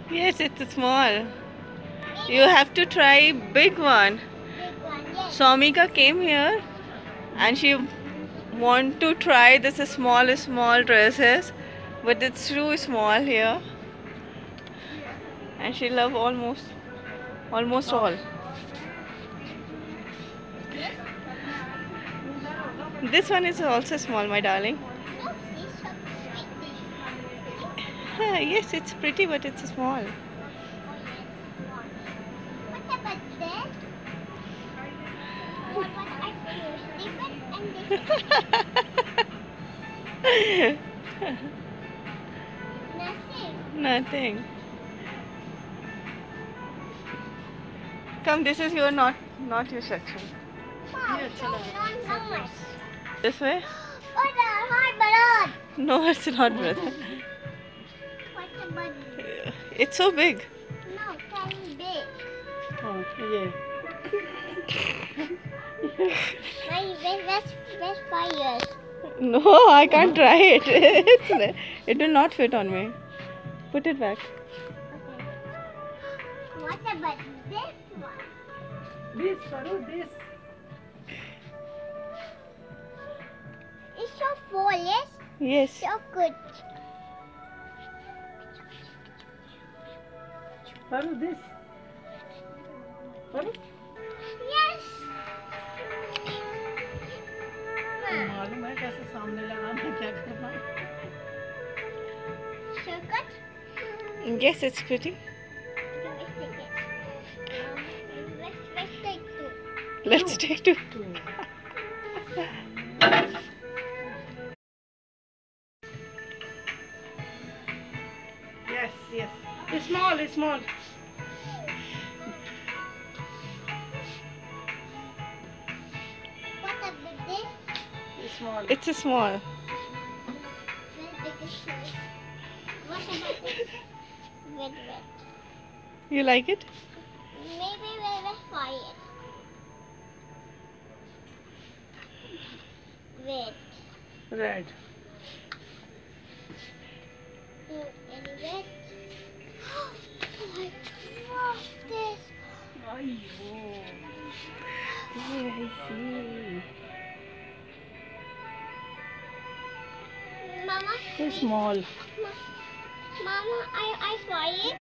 Yes, it's small. You have to try big one. Big one, yes. Swamika came here and she want to try this small dresses, but it's too small here, and she love almost all. Yes. This one is also small, my darling. So she's so pretty. Yes, it's pretty, but it's small. Oh yes, one. What about this? What are two different and this nothing. Nothing. Come, this is your not your section. Mom, no much. This way? Oh, the hard balloon. No, it's not, brother. What about this? It's so big. No, tiny bit. Oh, yeah. My best 5 years. No, I can't try it. It will not fit on me. Put it back. Okay. What about this one? This, Faru, this. It's so full, yes? Yes. So good. Faru, this. Faru. Yes. मालूम है कैसे सामने लगाना क्या करना है? So good. Yes, it's pretty. Let's take it. Let's take two. Let's take two. Yes, yes. It's small, it's small. What about this? It's small. It's a small. Very big shoes. What about this? Red, red. You like it? Maybe we will try it. Red. Red. And red. I love this. Ayyo. Yeah, I see. Mama. It's small. Mama, I try it.